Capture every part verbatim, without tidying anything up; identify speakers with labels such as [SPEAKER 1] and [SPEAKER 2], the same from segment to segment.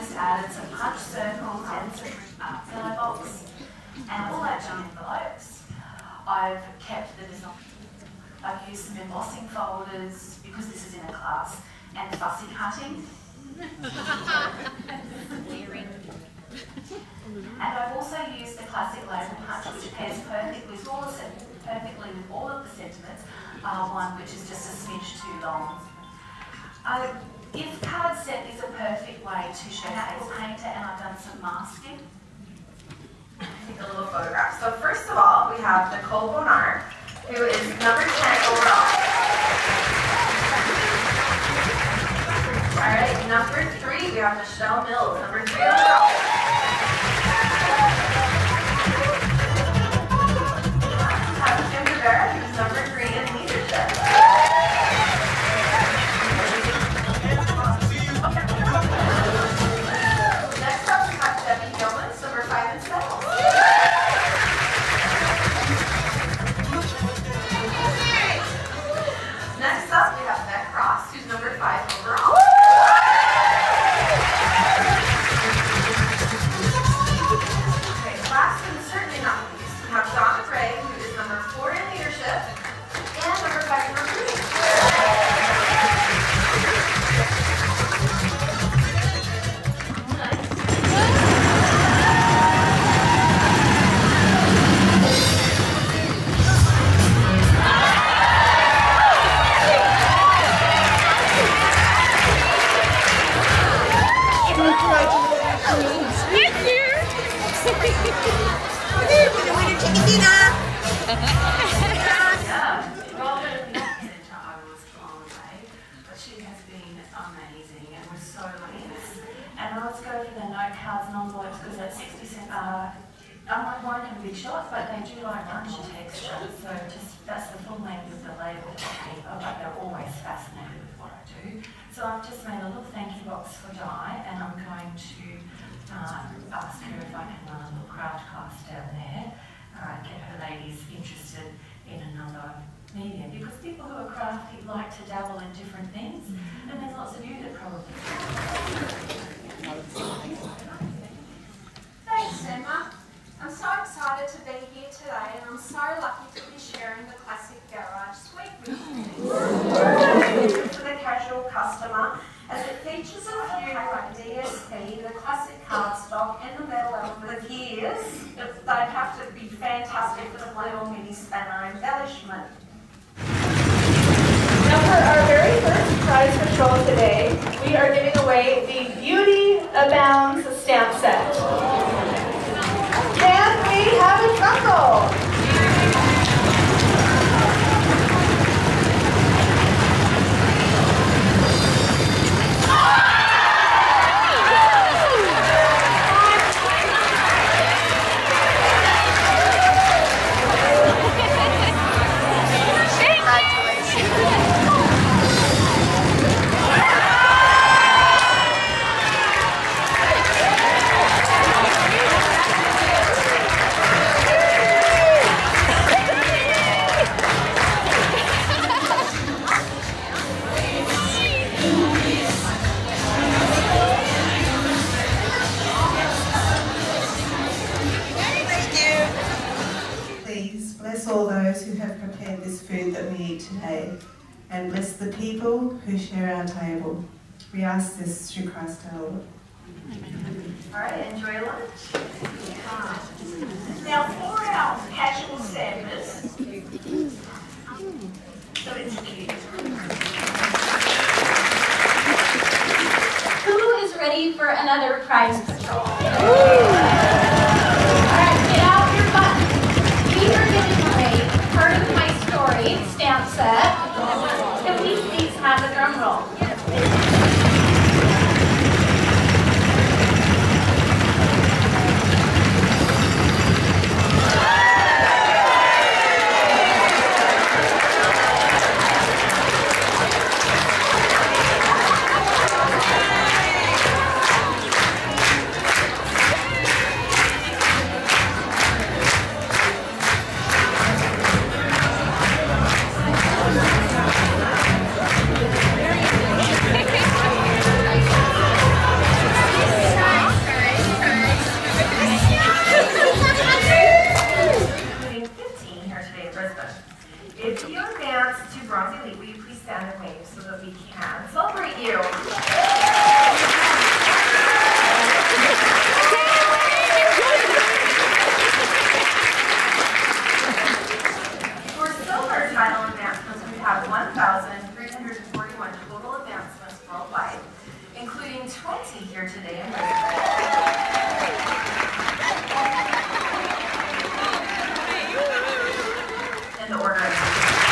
[SPEAKER 1] just added some punch circles and some uh, pillow box and all that junk envelopes. I've kept the design. I've used some embossing folders because this is in a class, and fussy cutting. And I've also used the classic label punch, which pairs perfect with all the perfectly with all of the sentiments, uh, one which is just a smidge too long. Uh, if card set is a perfect way to show how it's painter, and I've done some masking. Take a little photograph. So first of all, we have Nicole Bonard, who is number ten overall. All right, number three, we have Michelle Mills, number three overall. We have Kim Rivera, who's number three in leadership. Next up, we have Debbie Gilman, number five in sales. Next up, we have Beck Ross, who's number five overall. Okay, last and certainly not least, we have Donna Gray, who is number four in leadership, and number five in recruiting. But they do like lunch texture, so just that's the full length of the label paper, but they're always fascinated with what I do. So I've just made a little thank you box for Di, and I'm going to uh, ask her if I can run a little craft class down there, uh, get her ladies interested in another medium, because people who are crafty like to dabble in different things, and there's lots of you that probably do.
[SPEAKER 2] Thanks, Emma. I'm so excited to be here today, and I'm so lucky to be sharing the Classic Garage Suite with you. For the casual customer, as it features a few like D S P, the classic cardstock, and the metal element. The gears, they'd have to be fantastic for the little mini spanner embellishment.
[SPEAKER 3] Now for our very first prize patrol today, we are giving away the Beauty Abounds stamp set. Can we have a drum roll?
[SPEAKER 4] All those who have prepared this food that we eat today, and bless the people who share our table. We ask this through Christ our Lord.
[SPEAKER 1] All right, enjoy your lunch. Now for our casual samples, so it's cute.
[SPEAKER 5] Who is ready for another prize patrol? Part of my story stamp set. Can we please have a drum roll?
[SPEAKER 1] today in Brisbane. In the order of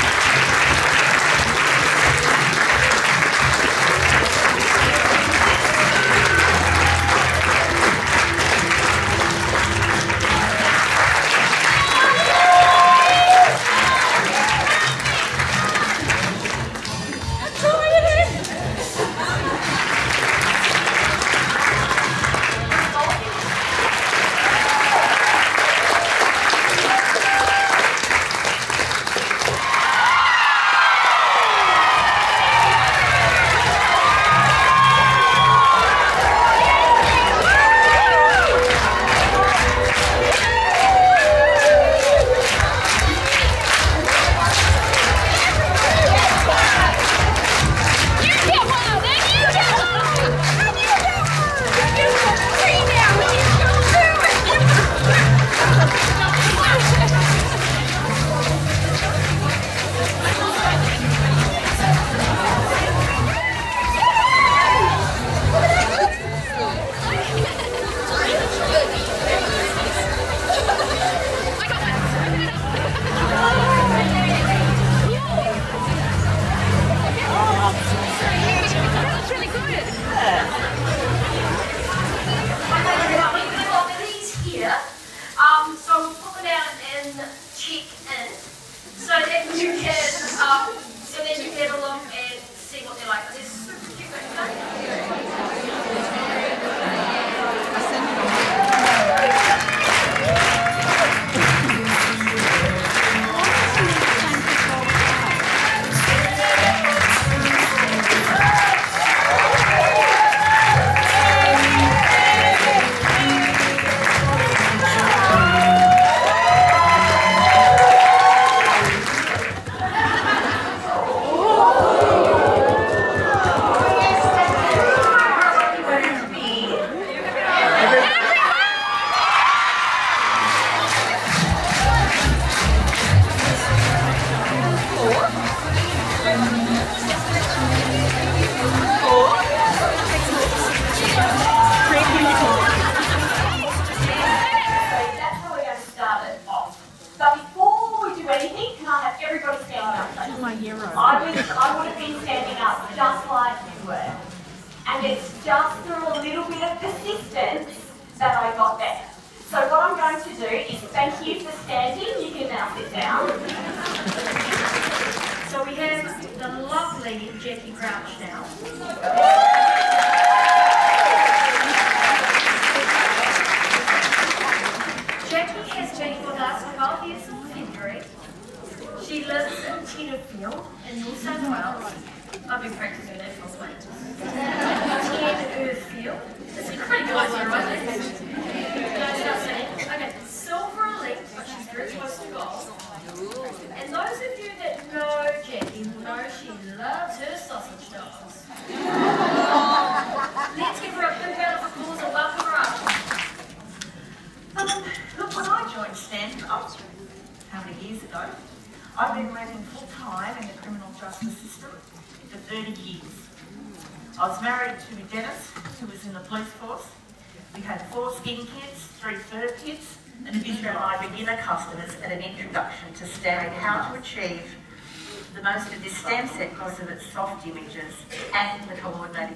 [SPEAKER 1] customers and an introduction to Stampin, how to achieve the most of this stamp set because of its soft images and the coordinating.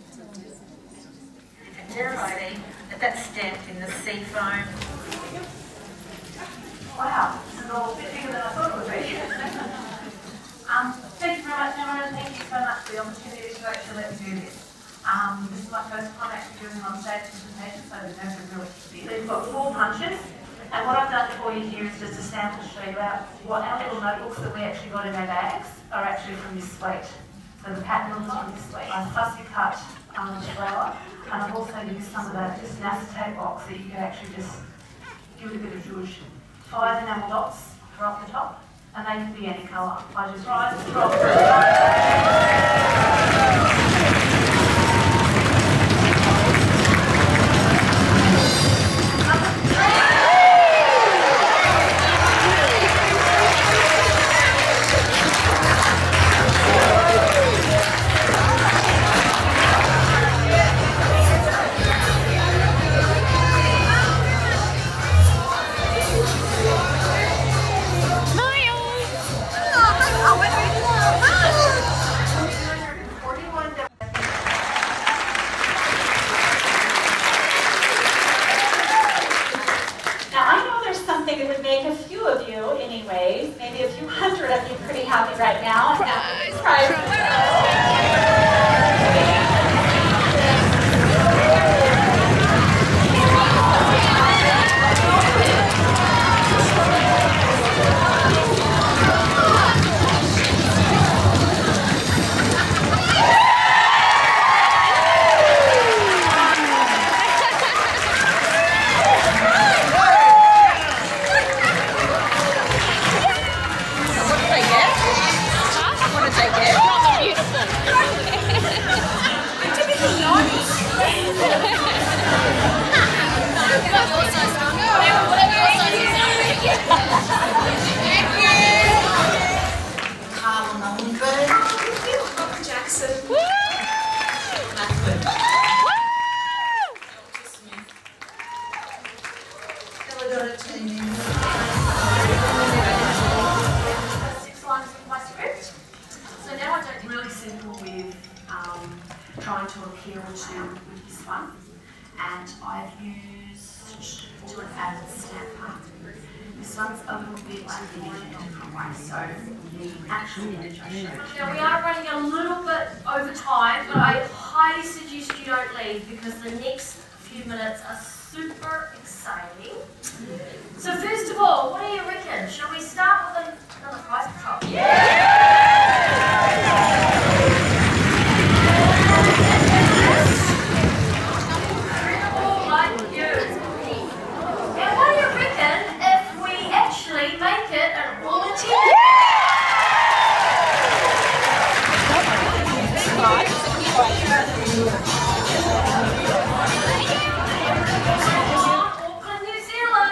[SPEAKER 1] You can dare I see that that's stamped in the sea foam. Wow, this is all a bit bigger than I thought it would be. um, thank you very much, everyone, and thank you so much for the opportunity to actually let me do this. Um, this is my first time actually doing an on-stage presentation, so the nerves are really big. We've got four punches. And what I've done for you here is just a sample to show you out what our little notebooks that we actually got in our bags are actually from this slate. So the pattern is from this slate. I fussy cut um, the flower, and I've also used some of that, just an acetate box that you can actually just give it a bit of zhuzh. Five enamel dots are off the top, and they can be any colour. I just rise and drop
[SPEAKER 3] think it would make a few of you, anyway, maybe a few hundred of you pretty happy right now. Surprise.
[SPEAKER 1] Trying to appeal to with this one, and I've used to an added stamper. This one's a little bit different in a different way, so the actual
[SPEAKER 6] Now we are running a little bit over time, but I highly suggest you don't leave because the next few minutes are super exciting. So first of all, what do you reckon? Shall we start with another prize patrol? Yeah! Make it an all-material. Auckland, New Zealand.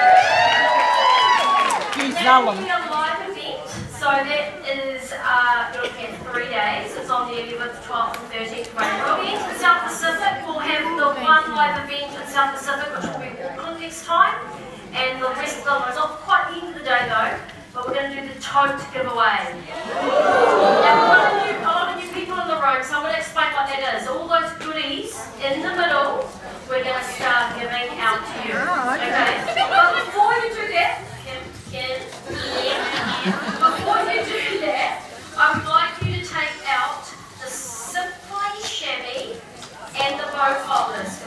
[SPEAKER 6] New Zealand. That will be a live event, so that is uh, you're looking at three days. It's on the eleventh, twelfth, and thirteenth of April. In South Pacific, we'll have the one live event in South Pacific, which will be Auckland next time. And the rest of them, it's not quite the end of the day though, but we're going to do the tote giveaway. Now, a lot of new, a lot of new people in the room, so I'm going to explain what that is. All those goodies in the middle, we're going to start giving out to you. Okay? But before you do that, Kim, Kim, Kim, before you do that, I would like you to take out the Simply Shabby and the bow folders.